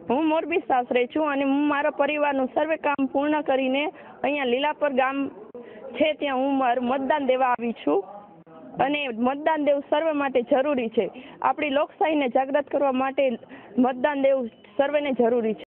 હું મોરબી સાસરે છું અને હું મારા પરિવારનું સર્વે કામ પૂર્ણ કરીને અહીંયા લીલાપર ગામ છે ત્યાં હું મારું મતદાન દેવા આવી છું અને મતદાન દેવું સર્વે માટે જરૂરી છે. આપણી લોકશાહીને જાગૃત કરવા માટે મતદાન દેવું સર્વેને જરૂરી છે.